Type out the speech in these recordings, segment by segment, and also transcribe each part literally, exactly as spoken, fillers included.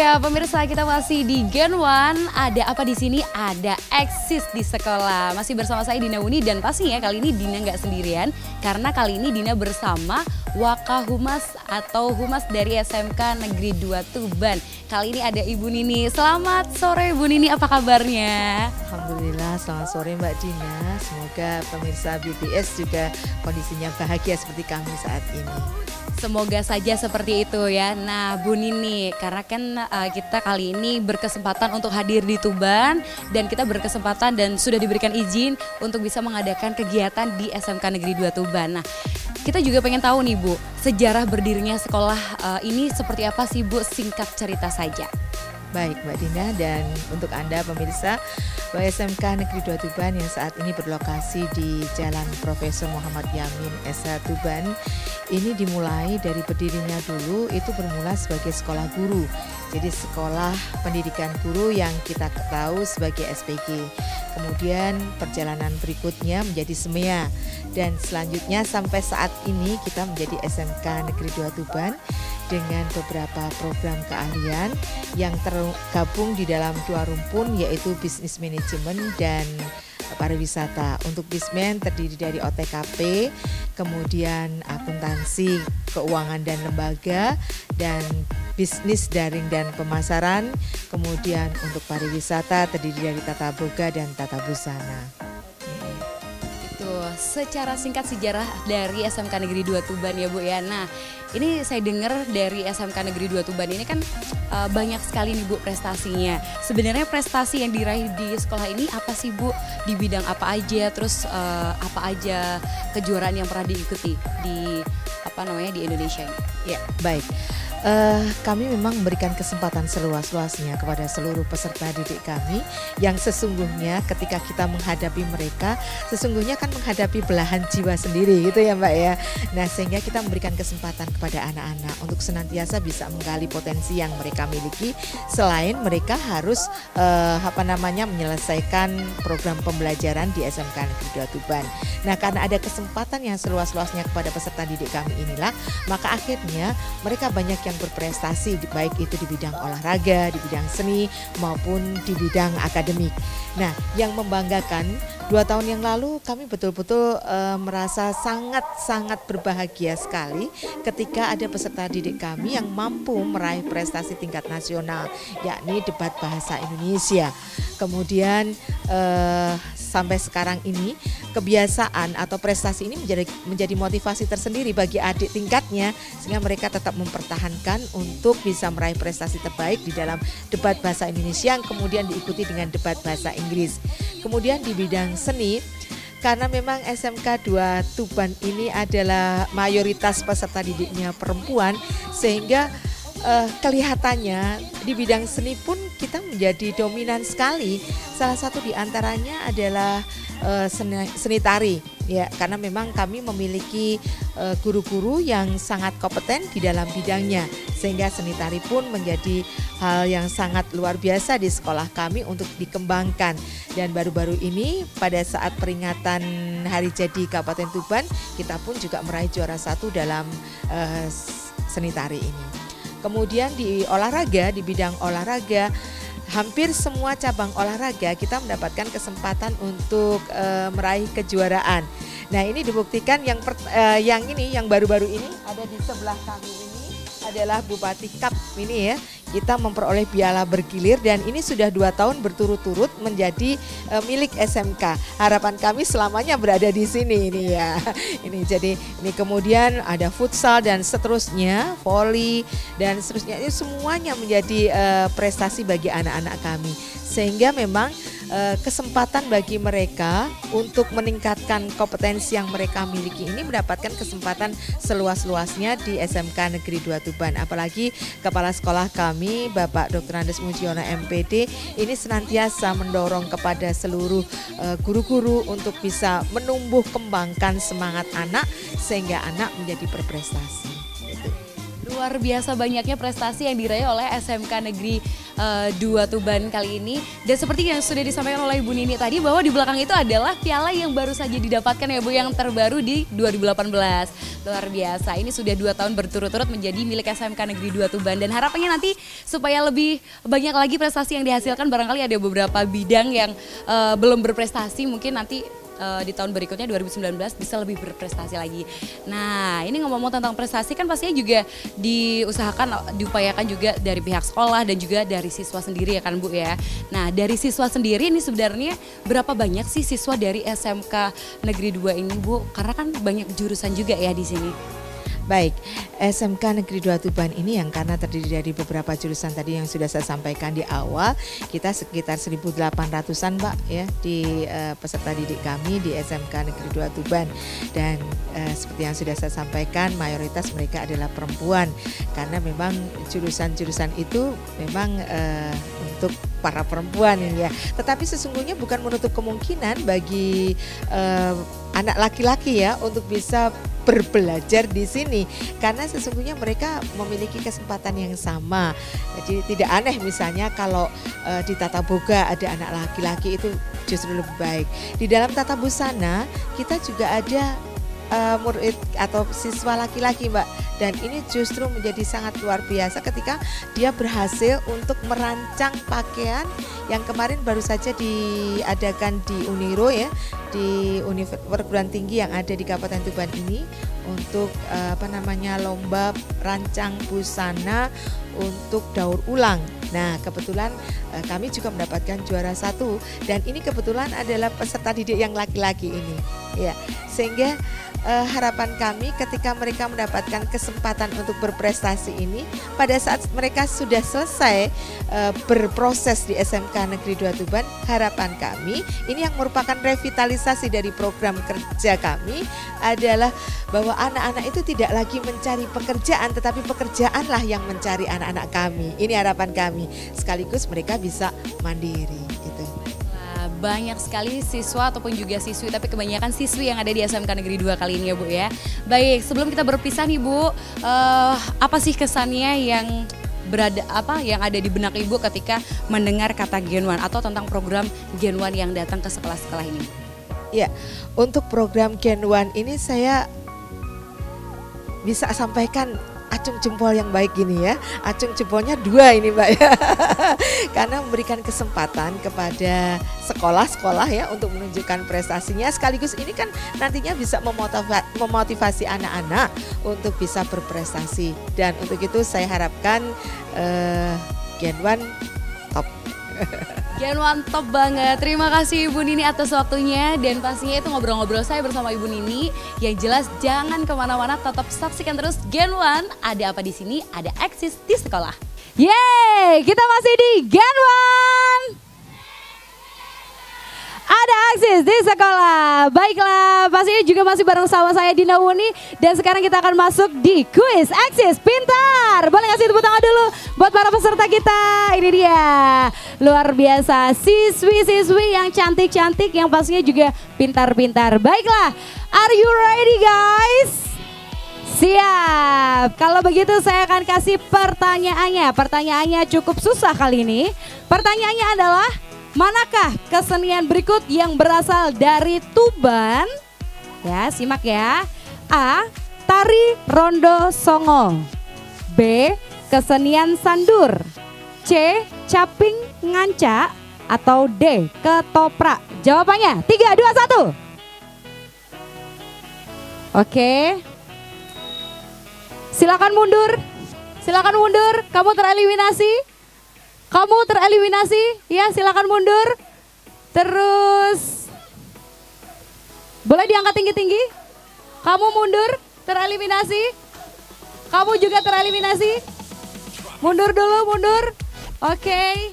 Iya, pemirsa kita masih di Gen One. Ada apa di sini? Ada eksis di sekolah. Masih bersama saya Dina Wuni dan pastinya kali ini Dina nggak sendirian karena kali ini Dina bersama Wakahumas atau Humas dari S M K Negeri dua Tuban. Kali ini ada Ibu Nini. Selamat sore Bu Nini, apa kabarnya? Alhamdulillah, selamat sore Mbak Dina. Semoga pemirsa B T S juga kondisinya bahagia seperti kami saat ini. Semoga saja seperti itu ya. Nah Bu Nini, karena kan uh, kita kali ini berkesempatan untuk hadir di Tuban dan kita berkesempatan dan sudah diberikan izin untuk bisa mengadakan kegiatan di S M K Negeri dua Tuban. Nah kita juga pengen tahu nih Bu, sejarah berdirinya sekolah uh, ini seperti apa sih Bu? Singkat cerita saja. Baik Mbak Dina, dan untuk Anda pemirsa, bahwa S M K Negeri dua Tuban yang saat ini berlokasi di Jalan Profesor Muhammad Yamin S H Tuban, ini dimulai dari berdirinya dulu itu bermula sebagai sekolah guru. Jadi sekolah pendidikan guru yang kita tahu sebagai S P G. Kemudian perjalanan berikutnya menjadi SEMEA. Dan selanjutnya sampai saat ini kita menjadi S M K Negeri dua Tuban dengan beberapa program keahlian yang tergabung di dalam dua rumpun, yaitu bisnis manajemen dan pariwisata. Untuk bismen terdiri dari O T K P, kemudian akuntansi, keuangan dan lembaga, dan bisnis daring dan pemasaran. Kemudian untuk pariwisata terdiri dari tata boga dan tata busana. Secara singkat sejarah dari S M K Negeri dua Tuban ya Bu ya. Nah ini saya dengar dari S M K Negeri dua Tuban ini kan uh, banyak sekali nih Bu prestasinya. Sebenarnya prestasi yang diraih di sekolah ini apa sih Bu? Di bidang apa aja? Terus uh, apa aja kejuaraan yang pernah diikuti di apa namanya di Indonesia ini? Ya baik. Uh, kami memang memberikan kesempatan seluas-luasnya kepada seluruh peserta didik kami yang sesungguhnya ketika kita menghadapi mereka sesungguhnya kan menghadapi belahan jiwa sendiri gitu ya Mbak ya. Nah sehingga kita memberikan kesempatan kepada anak-anak untuk senantiasa bisa menggali potensi yang mereka miliki, selain mereka harus uh, apa namanya menyelesaikan program pembelajaran di S M K Negeri dua Tuban. Nah karena ada kesempatan yang seluas-luasnya kepada peserta didik kami inilah, maka akhirnya mereka banyak yang berprestasi, baik itu di bidang olahraga, di bidang seni maupun di bidang akademik. Nah, yang membanggakan dua tahun yang lalu kami betul-betul e, merasa sangat-sangat berbahagia sekali ketika ada peserta didik kami yang mampu meraih prestasi tingkat nasional, yakni debat bahasa Indonesia. Kemudian e, sampai sekarang ini kebiasaan atau prestasi ini menjadi menjadi motivasi tersendiri bagi adik tingkatnya sehingga mereka tetap mempertahankan untuk bisa meraih prestasi terbaik di dalam debat bahasa Indonesia yang kemudian diikuti dengan debat bahasa Inggris. Kemudian di bidang seni, karena memang S M K dua Tuban ini adalah mayoritas peserta didiknya perempuan, sehingga uh, kelihatannya di bidang seni pun kita menjadi dominan sekali. Salah satu di antaranya adalah uh, seni, seni tari. Ya, karena memang kami memiliki uh, guru-guru yang sangat kompeten di dalam bidangnya, sehingga seni tari pun menjadi hal yang sangat luar biasa di sekolah kami untuk dikembangkan. Dan baru-baru ini pada saat peringatan Hari Jadi Kabupaten Tuban, kita pun juga meraih juara satu dalam uh, seni tari ini. Kemudian di olahraga, di bidang olahraga, hampir semua cabang olahraga kita mendapatkan kesempatan untuk uh, meraih kejuaraan. Nah ini dibuktikan yang per, uh, yang ini yang baru-baru ini ada di sebelah kami ini adalah Bupati Cup ini ya. Kita memperoleh piala bergilir dan ini sudah dua tahun berturut-turut menjadi uh, milik S M K. Harapan kami selamanya berada di sini ini ya. Ini jadi ini kemudian ada futsal dan seterusnya, voli dan seterusnya. Ini semuanya menjadi uh, prestasi bagi anak-anak kami. Sehingga memang uh, kesempatan bagi mereka untuk meningkatkan kompetensi yang mereka miliki ini mendapatkan kesempatan seluas-luasnya di S M K Negeri dua Tuban. Apalagi kepala sekolah kami Bapak Doktor Andes Mujiono M P D ini senantiasa mendorong kepada seluruh uh, guru-guru untuk bisa menumbuh kembangkan semangat anak sehingga anak menjadi berprestasi. Gitu. Luar biasa banyaknya prestasi yang diraih oleh S M K Negeri uh, dua Tuban kali ini. Dan seperti yang sudah disampaikan oleh Ibu Nini tadi, bahwa di belakang itu adalah piala yang baru saja didapatkan ya Bu, yang terbaru di dua ribu delapan belas. Luar biasa, ini sudah dua tahun berturut-turut menjadi milik S M K Negeri dua Tuban. Dan harapannya nanti supaya lebih banyak lagi prestasi yang dihasilkan, barangkali ada beberapa bidang yang uh, belum berprestasi, mungkin nanti Uh, di tahun berikutnya dua ribu sembilan belas bisa lebih berprestasi lagi. Nah, ini ngomong-ngomong tentang prestasi kan pastinya juga diusahakan, diupayakan juga dari pihak sekolah dan juga dari siswa sendiri ya kan Bu ya. Nah, dari siswa sendiri ini sebenarnya berapa banyak sih siswa dari S M K Negeri dua ini Bu? Karena kan banyak jurusan juga ya di sini. Baik, S M K Negeri dua Tuban ini yang karena terdiri dari beberapa jurusan tadi yang sudah saya sampaikan di awal, kita sekitar seribu delapan ratusan Mbak ya di uh, peserta didik kami di S M K Negeri dua Tuban. Dan uh, seperti yang sudah saya sampaikan, mayoritas mereka adalah perempuan karena memang jurusan-jurusan itu memang uh, untuk para perempuan ini ya. Tetapi sesungguhnya bukan menutup kemungkinan bagi uh, anak laki-laki ya untuk bisa berbelajar di sini, karena sesungguhnya mereka memiliki kesempatan yang sama. Jadi tidak aneh misalnya kalau uh, di tata boga ada anak laki-laki, itu justru lebih baik. Di dalam tata busana kita juga ada uh, murid atau siswa laki-laki Mbak, dan ini justru menjadi sangat luar biasa ketika dia berhasil untuk merancang pakaian yang kemarin baru saja diadakan di Uniro ya, di Universitas Perguruan Tinggi yang ada di Kabupaten Tuban ini, untuk uh, apa namanya lomba rancang busana untuk daur ulang. Nah, kebetulan uh, kami juga mendapatkan juara satu, dan ini kebetulan adalah peserta didik yang laki-laki ini ya, sehingga uh, harapan kami ketika mereka mendapatkan kesempatan untuk berprestasi ini, pada saat mereka sudah selesai uh, berproses di S M K Negeri dua Tuban, harapan kami ini yang merupakan revitalisasi dari program kerja kami adalah bahwa anak-anak itu tidak lagi mencari pekerjaan, tetapi pekerjaanlah yang mencari anak-anak kami. Ini harapan kami, sekaligus mereka bisa mandiri gitu. Banyak sekali siswa ataupun juga siswi, tapi kebanyakan siswi yang ada di S M K Negeri dua kali ini ya Bu ya. Baik, sebelum kita berpisah nih Bu, uh, apa sih kesannya yang berada apa yang ada di benak Ibu ketika mendengar kata Gen One atau tentang program Gen One yang datang ke sekolah-sekolah ini? Ya, untuk program Gen One ini saya bisa sampaikan acung jempol yang baik gini ya, acung jempolnya dua ini Mbak ya, karena memberikan kesempatan kepada sekolah-sekolah ya untuk menunjukkan prestasinya, sekaligus ini kan nantinya bisa memotiva- memotivasi anak-anak untuk bisa berprestasi, dan untuk itu saya harapkan uh, Gen One top. Gen One top banget. Terima kasih Ibu Nini atas waktunya, dan pastinya itu ngobrol-ngobrol saya bersama Ibu Nini. Yang jelas jangan kemana-mana, tetap saksikan terus Gen One. Ada apa di sini? Ada eksis di sekolah. Yeay, kita masih di Gen One. Ada eksis di sekolah. Baiklah, pastinya juga masih bareng sama saya Dina Wuni, dan sekarang kita akan masuk di kuis eksis pintar. Boleh ngasih tepuk tangan dulu buat para peserta kita. Ini dia, luar biasa, siswi-siswi yang cantik-cantik, yang pastinya juga pintar-pintar. Baiklah, are you ready guys? Siap. Kalau begitu saya akan kasih pertanyaannya. Pertanyaannya cukup susah kali ini. Pertanyaannya adalah, manakah kesenian berikut yang berasal dari Tuban? Ya, simak ya. A. Tari Rondo Songo. B. Kesenian Sandur. C. Caping Nganca. Atau D. Ketoprak. Jawabannya tiga, dua, satu. Oke. Silakan mundur. Silakan mundur. Kamu tereliminasi. Kamu tereliminasi, ya silakan mundur. Terus, boleh diangkat tinggi-tinggi. Kamu mundur, tereliminasi. Kamu juga tereliminasi. Mundur dulu, mundur. Oke.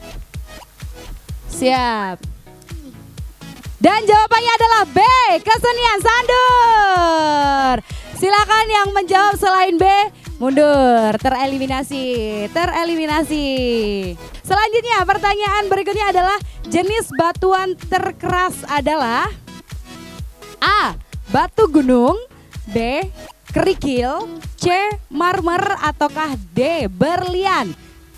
Siap. Dan jawabannya adalah B, kesenian Sandur. Silakan yang menjawab selain B, mundur, tereliminasi, tereliminasi. Selanjutnya pertanyaan berikutnya adalah, jenis batuan terkeras adalah A. Batu gunung. B. kerikil, C. marmer, ataukah D. berlian?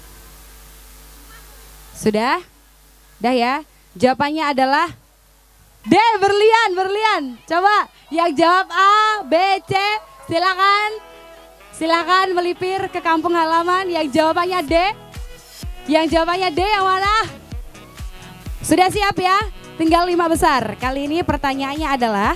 Sudah? Dah ya? Jawabannya adalah D. berlian, berlian. Coba yang jawab A, B, C, silakan. Silakan melipir ke kampung halaman. Yang jawabannya D. Yang jawabannya D yang mana? Sudah siap ya? Tinggal lima besar. Kali ini pertanyaannya adalah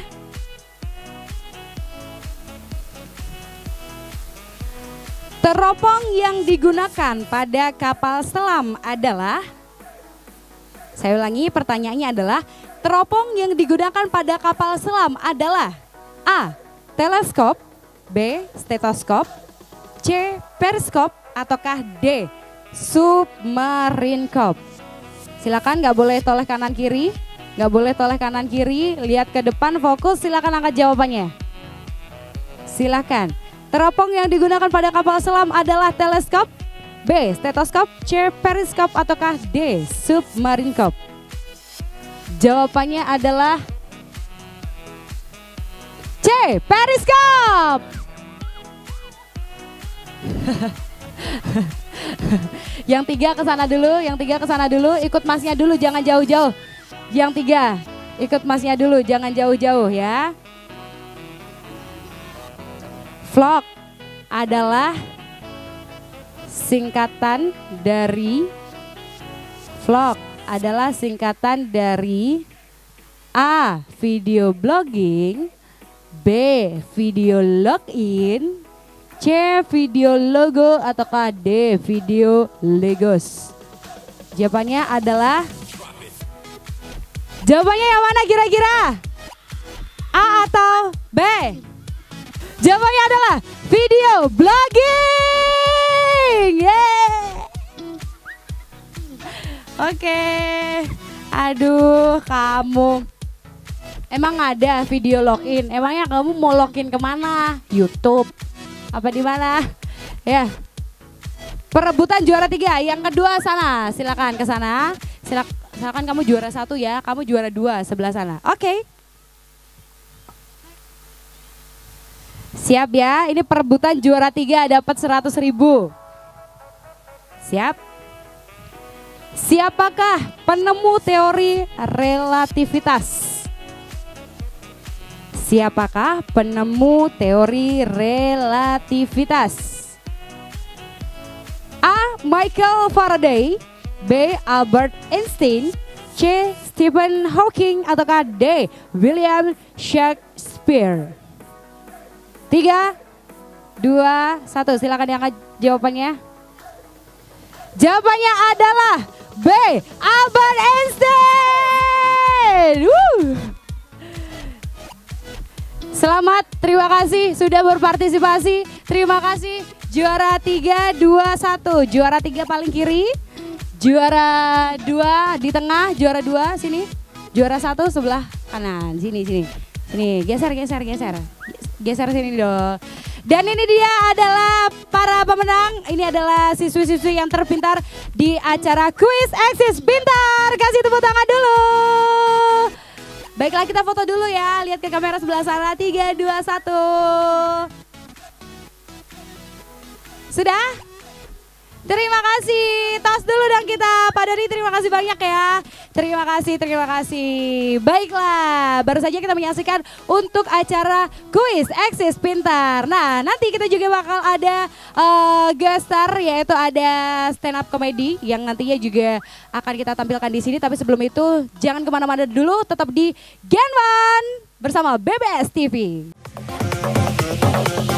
teropong yang digunakan pada kapal selam adalah, saya ulangi pertanyaannya adalah, teropong yang digunakan pada kapal selam adalah A. teleskop, B. stetoskop, C. periskop, ataukah D. submarinkop? Silakan, nggak boleh toleh kanan kiri, nggak boleh toleh kanan kiri, lihat ke depan, fokus, silakan angkat jawabannya. Silakan. Teropong yang digunakan pada kapal selam adalah teleskop, B. stetoskop, C. periskop, ataukah D. submarinkop? Jawabannya adalah C. periskop. Yang tiga ke sana dulu, yang tiga ke sana dulu, ikut masnya dulu, jangan jauh-jauh. Yang tiga, ikut masnya dulu, jangan jauh-jauh ya. Vlog adalah singkatan dari vlog adalah singkatan dari A. video blogging, B. video login, C. video logo, ataukah D. video legos? Jawabannya adalah, jawabannya yang mana kira-kira? A atau B? Jawabannya adalah video blogging. Yeay. Oke. Aduh, kamu. Emang ada video login? Emangnya kamu mau login kemana? YouTube? Apa di mana? Ya. Perebutan juara tiga. Yang kedua sana. Silakan ke sana. Silak, silakan kamu juara satu ya. Kamu juara dua sebelah sana. Oke. Okay. Siap ya, ini perebutan juara tiga dapat seratus ribu. Siap? Siapakah penemu teori relativitas? Siapakah penemu teori relativitas? A. Michael Faraday, B. Albert Einstein, C. Stephen Hawking, ataukah D. William Shakespeare? Tiga, dua, satu. Silakan diangkat jawabannya. Jawabannya adalah B. Albert Einstein. Woo. Selamat, terima kasih sudah berpartisipasi. Terima kasih juara tiga, dua, satu. Juara tiga paling kiri, juara dua di tengah, juara dua sini, juara satu sebelah kanan. Sini, sini, sini. Geser, geser, geser. Geser sini dong. Dan ini dia adalah para pemenang. Ini adalah siswi-siswi yang terpintar di acara Kuis Eksis Pintar. Kasih tepuk tangan dulu. Baiklah, kita foto dulu ya. Lihat ke kamera sebelah sana. Tiga, dua, satu. Sudah? Terima kasih. Tos dulu dong kita. Pak Doni, terima kasih banyak ya. Terima kasih, terima kasih. Baiklah, baru saja kita menyaksikan untuk acara Kuis Eksis Pintar. Nah, nanti kita juga bakal ada uh, guest star, yaitu ada stand up comedy yang nantinya juga akan kita tampilkan di sini. Tapi sebelum itu, jangan kemana-mana dulu, tetap di Gen One bersama B B S T V.